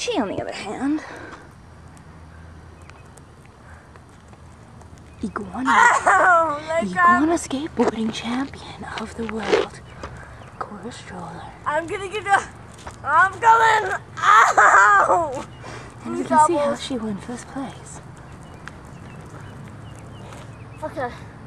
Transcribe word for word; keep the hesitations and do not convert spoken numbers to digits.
She, on the other hand, iguana, Ow, iguana skateboarding champion of the world, Cora Stroller. I'm gonna get a, I'm coming. Ow! And you can see how she won first place. Okay.